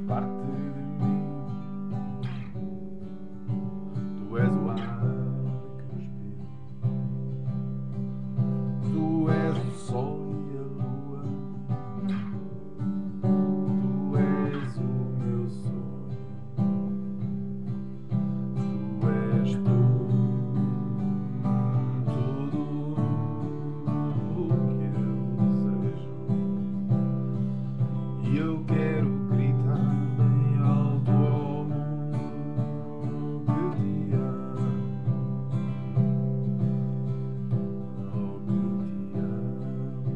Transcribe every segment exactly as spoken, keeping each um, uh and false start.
parte de mim. Tu és o ar que respiro. Tu és o sol e a lua. Tu és o meu sonho. Tu és tudo, tudo o que eu desejo. E eu quero gritar bem alto ao mundo que te amo, oh, que te amo.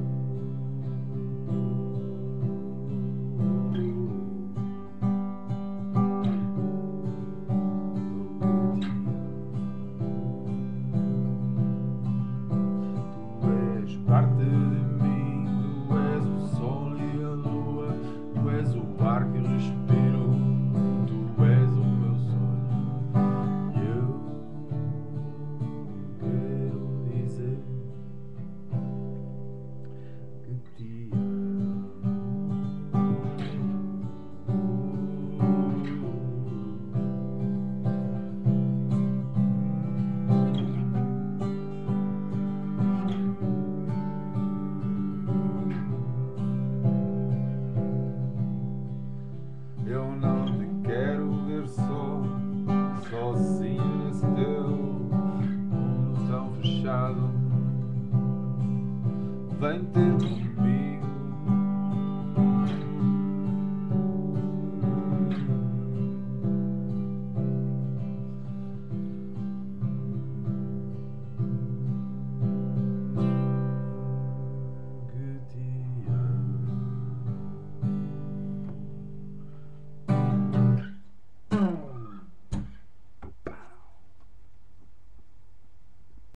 Tu és parte de mim, tu és o sol e a lua, tu és o ar que respiro, tu és o meu sonho. E eu quero dizer que te amo. Eu não te quero ver só, sozinho nesse teu mundo tão fechado. Vem ter comigo.